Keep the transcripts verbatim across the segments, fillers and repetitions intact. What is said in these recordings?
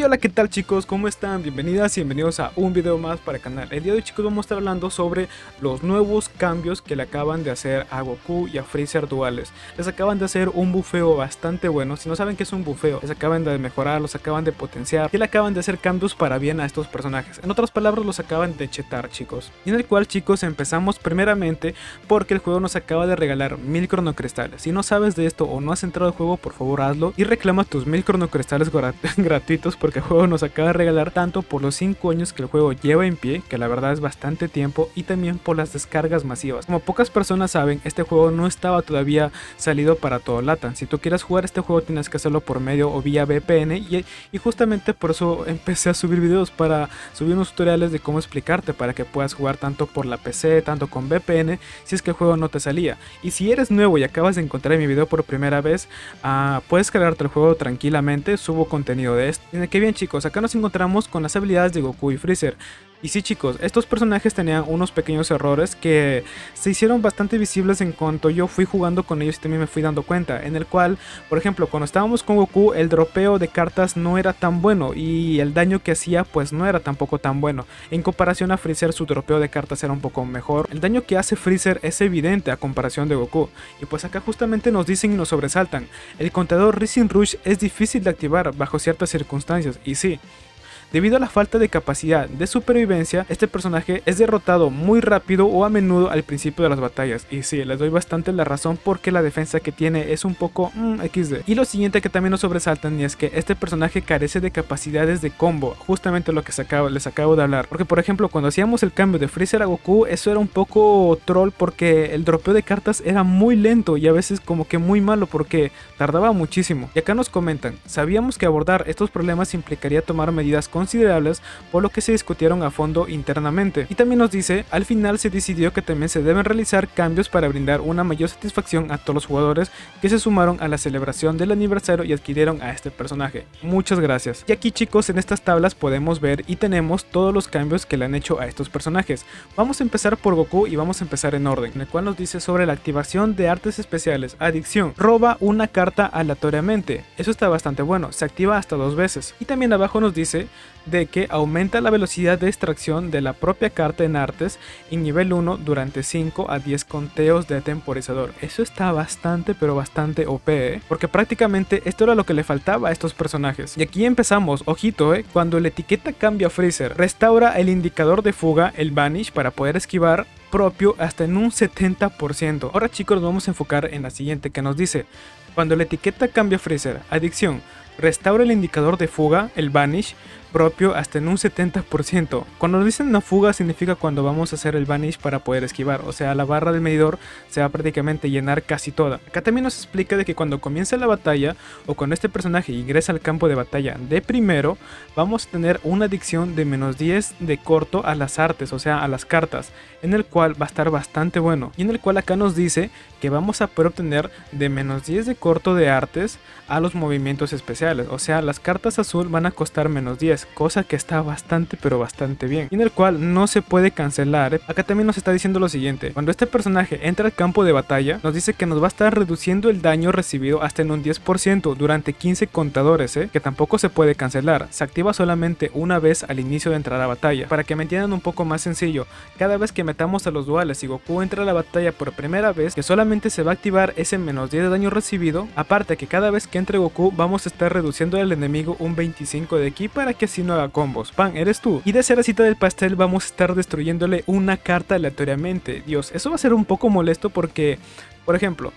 hola, ¿qué tal chicos? ¿Cómo están? Bienvenidas y bienvenidos a un video más para el canal. El día de hoy chicos vamos a estar hablando sobre los nuevos cambios que le acaban de hacer a Goku y a Freezer duales. Les acaban de hacer un bufeo bastante bueno. Si no saben qué es un bufeo, les acaban de mejorar, los acaban de potenciar y le acaban de hacer cambios para bien a estos personajes. En otras palabras, los acaban de chetar chicos. Y en el cual chicos empezamos primeramente porque el juego nos acaba de regalar mil cronocristales. Si no sabes de esto o no has entrado al juego, por favor hazlo y reclama tus mil cronocristales gratuitos porque el juego nos acaba de regalar tanto por los cinco años que el juego lleva en pie, que la verdad es bastante tiempo, y también por las descargas masivas. Como pocas personas saben, este juego no estaba todavía salido para todo LATAM. Si tú quieres jugar este juego tienes que hacerlo por medio o vía V P N y, y justamente por eso empecé a subir videos, para subir unos tutoriales de cómo explicarte para que puedas jugar tanto por la P C, tanto con V P N, si es que el juego no te salía. Y si eres nuevo y acabas de encontrar mi video por primera vez, uh, puedes cargarte el juego tranquilamente, subo contenido de esto. Que bien chicos, acá nos encontramos con las habilidades de Goku y Freezer. Y sí chicos, estos personajes tenían unos pequeños errores que se hicieron bastante visibles en cuanto yo fui jugando con ellos y también me fui dando cuenta. En el cual, por ejemplo, cuando estábamos con Goku, el dropeo de cartas no era tan bueno y el daño que hacía pues no era tampoco tan bueno. En comparación a Freezer, su dropeo de cartas era un poco mejor. El daño que hace Freezer es evidente a comparación de Goku. Y pues acá justamente nos dicen y nos sobresaltan: el contador Rising Rush es difícil de activar bajo ciertas circunstancias. Y sí, debido a la falta de capacidad de supervivencia, este personaje es derrotado muy rápido o a menudo al principio de las batallas. Y sí, les doy bastante la razón porque la defensa que tiene es un poco mm, equis de. Y lo siguiente que también nos sobresaltan y es que este personaje carece de capacidades de combo, justamente lo que se acabo, les acabo de hablar. Porque por ejemplo, cuando hacíamos el cambio de Freezer a Goku, eso era un poco troll porque el dropeo de cartas era muy lento y a veces como que muy malo porque tardaba muchísimo. Y acá nos comentan: sabíamos que abordar estos problemas implicaría tomar medidas considerables, por lo que se discutieron a fondo internamente. Y también nos dice: al final se decidió que también se deben realizar cambios para brindar una mayor satisfacción a todos los jugadores que se sumaron a la celebración del aniversario y adquirieron a este personaje. Muchas gracias. Y aquí chicos, en estas tablas podemos ver y tenemos todos los cambios que le han hecho a estos personajes. Vamos a empezar por Goku y vamos a empezar en orden, en el cual nos dice sobre la activación de artes especiales. Adicción: roba una carta aleatoriamente. Eso está bastante bueno, se activa hasta dos veces. Y también abajo nos dice de que aumenta la velocidad de extracción de la propia carta en artes en nivel uno durante cinco a diez conteos de temporizador. Eso está bastante pero bastante O P, ¿eh? Porque prácticamente esto era lo que le faltaba a estos personajes. Y aquí empezamos, ojito, ¿eh? Cuando la etiqueta cambia a Freezer, restaura el indicador de fuga, el Vanish, para poder esquivar propio hasta en un setenta por ciento. Ahora chicos, nos vamos a enfocar en la siguiente que nos dice: cuando la etiqueta cambia a Freezer, adicción, restaura el indicador de fuga, el Vanish, propio hasta en un setenta por ciento. Cuando nos dicen una fuga significa cuando vamos a hacer el Vanish para poder esquivar, o sea, la barra del medidor se va a prácticamente llenar casi toda. Acá también nos explica de que cuando comienza la batalla o cuando este personaje ingresa al campo de batalla de primero, vamos a tener una adicción de menos diez de corto a las artes, o sea, a las cartas, en el cual va a estar bastante bueno. Y en el cual acá nos dice que vamos a poder obtener de menos diez de corto de artes a los movimientos especiales, o sea, las cartas azul van a costar menos diez, cosa que está bastante pero bastante bien, y en el cual no se puede cancelar. Acá también nos está diciendo lo siguiente: cuando este personaje entra al campo de batalla, nos dice que nos va a estar reduciendo el daño recibido hasta en un diez por ciento durante quince contadores, ¿eh? Que tampoco se puede cancelar, se activa solamente una vez al inicio de entrar a batalla. Para que me entiendan un poco más sencillo, cada vez que metamos a los duales y Goku entra a la batalla por primera vez, que solamente se va a activar ese menos diez de daño recibido, aparte que cada vez que entre Goku vamos a estar reduciendo al enemigo un veinticinco de ki para que así no haga combos. Pan, eres tú. Y de cerecita del pastel vamos a estar destruyéndole una carta aleatoriamente. Dios, eso va a ser un poco molesto porque, por ejemplo,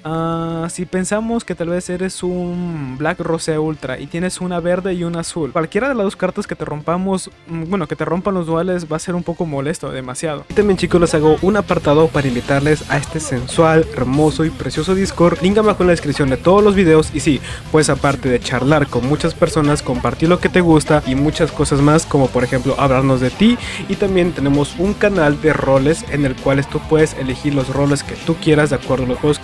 Uh, si pensamos que tal vez eres un Black Rosé Ultra y tienes una verde y una azul, cualquiera de las dos cartas que te rompamos, bueno, que te rompan los duales va a ser un poco molesto, demasiado. Y también chicos, les hago un apartado para invitarles a este sensual, hermoso y precioso Discord. Link abajo en la descripción de todos los videos. Y sí, pues aparte de charlar con muchas personas, compartir lo que te gusta y muchas cosas más, como por ejemplo hablarnos de ti. Y también tenemos un canal de roles en el cual tú puedes elegir los roles que tú quieras de acuerdo a los juegos que tú juegas.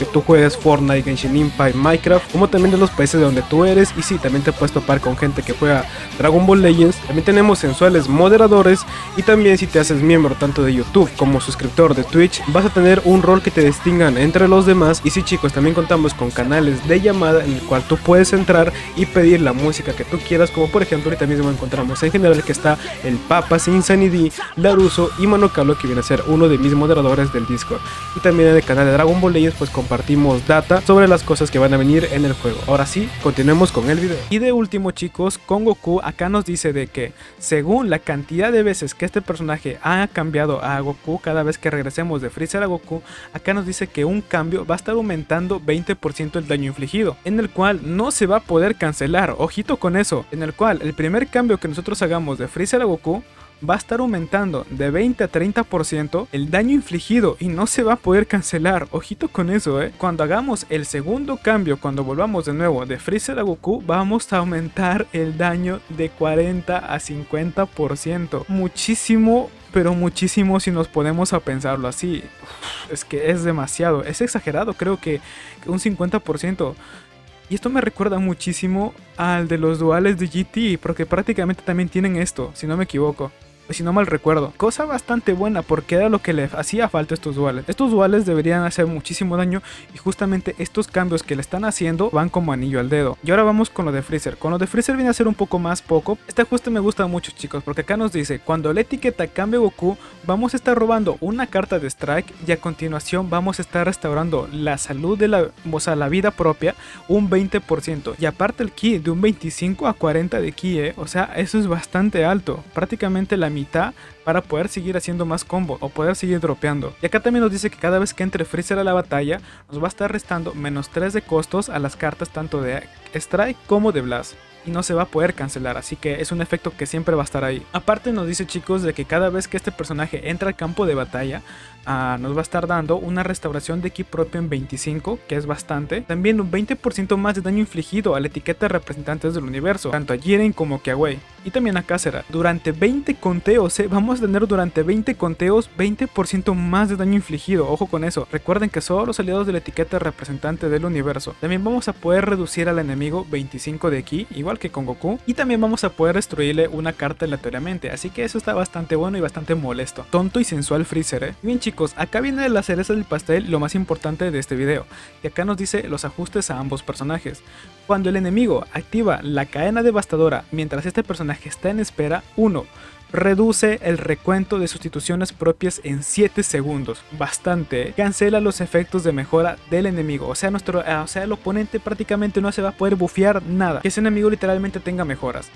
eres, Fortnite, Genshin Impact, Minecraft, como también de los países de donde tú eres. Y sí, también te puedes topar con gente que juega Dragon Ball Legends. También tenemos sensuales moderadores, y también si te haces miembro tanto de YouTube como suscriptor de Twitch, vas a tener un rol que te distingan entre los demás. Y sí, chicos, también contamos con canales de llamada en el cual tú puedes entrar y pedir la música que tú quieras, como por ejemplo ahorita mismo encontramos en general que está el Papas, Insanity, Laruso y Manocalo, que viene a ser uno de mis moderadores del Discord. Y también en el canal de Dragon Ball Legends pues compartimos data sobre las cosas que van a venir en el juego. Ahora sí, continuemos con el video. Y de último, chicos, con Goku acá nos dice de que según la cantidad de veces que este personaje ha cambiado a Goku, cada vez que regresemos de Freezer a Goku, acá nos dice que un cambio va a estar aumentando veinte por ciento el daño infligido, en el cual no se va a poder cancelar. Ojito con eso, en el cual el primer cambio que nosotros hagamos de Freezer a Goku va a estar aumentando de veinte a treinta por ciento el daño infligido y no se va a poder cancelar. Ojito con eso, eh. Cuando hagamos el segundo cambio, cuando volvamos de nuevo de Freezer a Goku, vamos a aumentar el daño de cuarenta a cincuenta por ciento. Muchísimo, pero muchísimo si nos ponemos a pensarlo así. Uf, es que es demasiado, es exagerado, creo que un cincuenta por ciento. Y esto me recuerda muchísimo al de los duales de G T, porque prácticamente también tienen esto, si no me equivoco. Si no mal recuerdo, cosa bastante buena porque era lo que le hacía falta a estos duales. Estos duales deberían hacer muchísimo daño y justamente estos cambios que le están haciendo van como anillo al dedo. Y ahora vamos con lo de Freezer. Con lo de Freezer viene a ser un poco más poco. Este ajuste me gusta mucho, chicos, porque acá nos dice cuando la etiqueta cambie Goku, vamos a estar robando una carta de strike y a continuación vamos a estar restaurando la salud de la, o sea, la vida propia un veinte por ciento. Y aparte el ki de un veinticinco a cuarenta de ki, eh. O sea, eso es bastante alto. Prácticamente la mitad para poder seguir haciendo más combo o poder seguir dropeando. Y acá también nos dice que cada vez que entre Freezer a la batalla nos va a estar restando menos tres de costos a las cartas tanto de Strike como de Blast. Y no se va a poder cancelar, así que es un efecto que siempre va a estar ahí. Aparte nos dice, chicos, de que cada vez que este personaje entra al campo de batalla, uh, nos va a estar dando una restauración de ki propio en veinticinco, que es bastante. También un veinte por ciento más de daño infligido a la etiqueta de representantes del universo, tanto a Jiren como que a Wei. Y también a Cáceres. Durante veinte conteos, eh, vamos a tener durante veinte conteos veinte por ciento más de daño infligido. Ojo con eso. Recuerden que solo los aliados de la etiqueta de representante del universo. También vamos a poder reducir al enemigo veinticinco de ki, igual que con Goku, y también vamos a poder destruirle una carta aleatoriamente, así que eso está bastante bueno y bastante molesto. Tonto y sensual Freezer, eh. Y bien, chicos, acá viene la cereza del pastel, lo más importante de este video, y acá nos dice los ajustes a ambos personajes. Cuando el enemigo activa la cadena devastadora mientras este personaje está en espera, uno reduce el recuento de sustituciones propias en siete segundos, bastante. Cancela los efectos de mejora del enemigo, o sea, nuestro, o sea, el oponente prácticamente no se va a poder bufear nada, que ese enemigo literalmente tenga mejoras.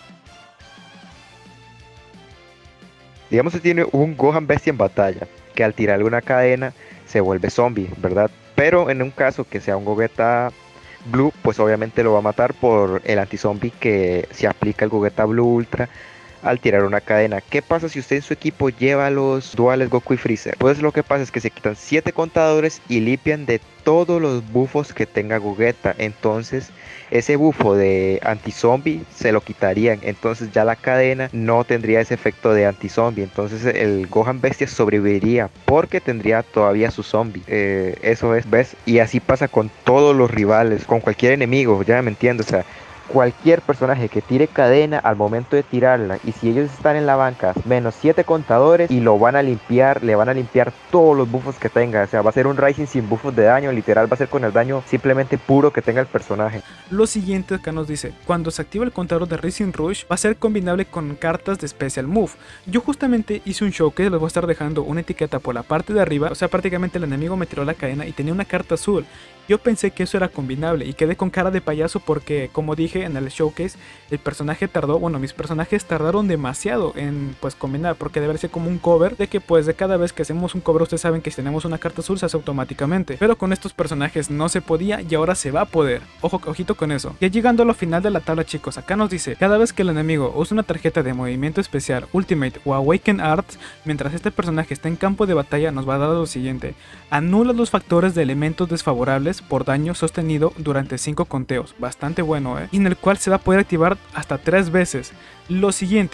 Digamos que tiene un Gohan Bestia en batalla, que al tirarle una cadena se vuelve zombie, ¿verdad? Pero en un caso que sea un Gogeta Blue, pues obviamente lo va a matar por el anti-zombie que se aplica el Gogeta Blue Ultra al tirar una cadena. ¿Qué pasa si usted en su equipo lleva los duales Goku y Freezer? Pues lo que pasa es que se quitan siete contadores y limpian de todos los buffos que tenga Gogeta. Entonces ese bufo de anti-zombie se lo quitarían. Entonces ya la cadena no tendría ese efecto de anti-zombie. Entonces el Gohan Bestia sobreviviría porque tendría todavía su zombie. Eh, eso es, ¿ves? Y así pasa con todos los rivales, con cualquier enemigo, ya me entiendo, o sea, cualquier personaje que tire cadena al momento de tirarla, y si ellos están en la banca, menos siete contadores y lo van a limpiar, le van a limpiar todos los buffos que tenga. O sea, va a ser un Rising sin buffos de daño, literal va a ser con el daño simplemente puro que tenga el personaje. Lo siguiente acá nos dice, cuando se activa el contador de Rising Rush va a ser combinable con cartas de Special Move. Yo justamente hice un showcase, les voy a estar dejando una etiqueta por la parte de arriba, o sea, prácticamente el enemigo me tiró la cadena y tenía una carta azul. Yo pensé que eso era combinable y quedé con cara de payaso porque, como dije en el showcase, el personaje tardó, bueno, mis personajes tardaron demasiado en pues combinar, porque debe ser como un cover de que pues de cada vez que hacemos un cover ustedes saben que si tenemos una carta azul se hace automáticamente, pero con estos personajes no se podía y ahora se va a poder. Ojo, ojito con eso. Ya llegando a lo final de la tabla, chicos, acá nos dice, cada vez que el enemigo usa una tarjeta de movimiento especial, Ultimate o Awaken Arts, mientras este personaje está en campo de batalla nos va a dar lo siguiente: anula los factores de elementos desfavorables por daño sostenido durante cinco conteos, bastante bueno, eh, y en el cual se va a poder activar hasta tres veces. Lo siguiente,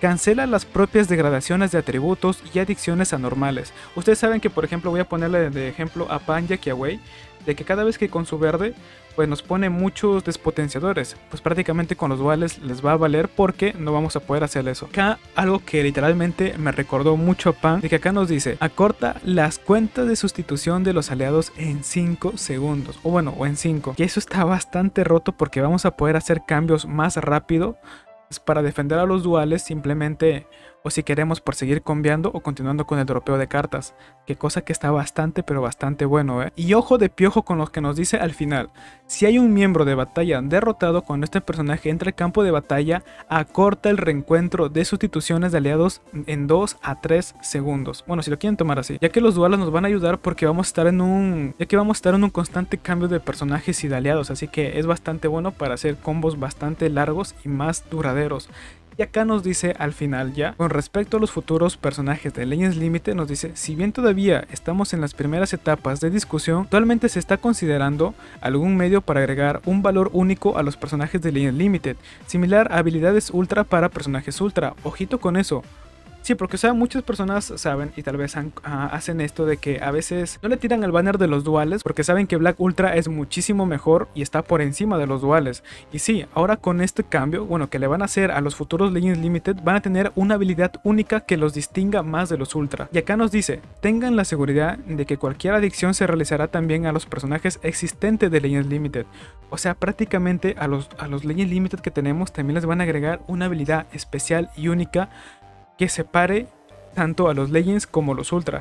cancela las propias degradaciones de atributos y adicciones anormales. Ustedes saben que, por ejemplo, voy a ponerle de ejemplo a Pan y a Kiawe, de que cada vez que con su verde pues nos pone muchos despotenciadores, pues prácticamente con los duales les va a valer porque no vamos a poder hacer eso. Acá algo que literalmente me recordó mucho a Pan, de que acá nos dice, acorta las cuentas de sustitución de los aliados en cinco segundos, o bueno, o en cinco, y eso está bastante roto porque vamos a poder hacer cambios más rápido para defender a los duales simplemente, o si queremos por seguir cambiando o continuando con el dropeo de cartas, que cosa que está bastante pero bastante bueno, ¿eh? Y ojo de piojo con lo que nos dice al final, si hay un miembro de batalla derrotado cuando este personaje entra al campo de batalla, acorta el reencuentro de sustituciones de aliados en dos a tres segundos. Bueno, si lo quieren tomar así, ya que los duales nos van a ayudar porque vamos a estar en un ya que vamos a estar en un constante cambio de personajes y de aliados, así que es bastante bueno para hacer combos bastante largos y más duraderos. Y acá nos dice al final ya, con respecto a los futuros personajes de Legends Limited, nos dice, si bien todavía estamos en las primeras etapas de discusión, actualmente se está considerando algún medio para agregar un valor único a los personajes de Legends Limited, similar a habilidades ultra para personajes ultra. Ojito con eso. Sí, porque o sea, muchas personas saben y tal vez han, uh, hacen esto de que a veces no le tiran al banner de los duales porque saben que Black Ultra es muchísimo mejor y está por encima de los duales. Y sí, ahora con este cambio, bueno, que le van a hacer a los futuros Legends Limited, van a tener una habilidad única que los distinga más de los Ultra. Y acá nos dice, tengan la seguridad de que cualquier adicción se realizará también a los personajes existentes de Legends Limited. O sea, prácticamente a los, a los Legends Limited que tenemos también les van a agregar una habilidad especial y única que separe tanto a los Legends como los Ultra.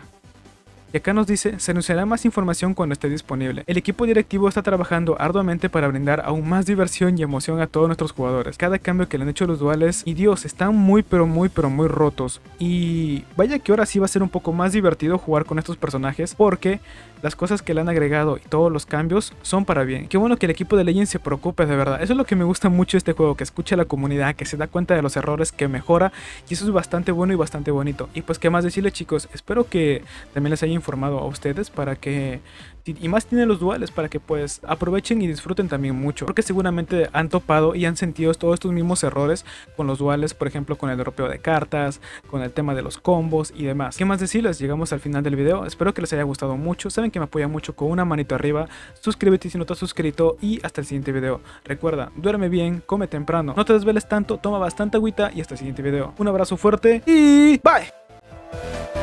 Y acá nos dice, se anunciará más información cuando esté disponible. El equipo directivo está trabajando arduamente para brindar aún más diversión y emoción a todos nuestros jugadores. Cada cambio que le han hecho los duales, y Dios, están muy pero muy pero muy rotos. Y vaya que ahora sí va a ser un poco más divertido jugar con estos personajes porque las cosas que le han agregado y todos los cambios son para bien. Qué bueno que el equipo de Legends se preocupe de verdad. Eso es lo que me gusta mucho de este juego, que escucha a la comunidad, que se da cuenta de los errores, que mejora, y eso es bastante bueno y bastante bonito. Y pues qué más decirles, chicos, espero que también les haya informado a ustedes para que, y más tienen los duales, para que pues aprovechen y disfruten también mucho, porque seguramente han topado y han sentido todos estos mismos errores con los duales, por ejemplo con el dropeo de cartas, con el tema de los combos y demás. ¿Qué más decirles? Llegamos al final del video, espero que les haya gustado mucho, saben que me apoyan mucho con una manito arriba, suscríbete si no te has suscrito y hasta el siguiente video. Recuerda, duerme bien, come temprano, no te desveles tanto, toma bastante agüita y hasta el siguiente video. Un abrazo fuerte y bye.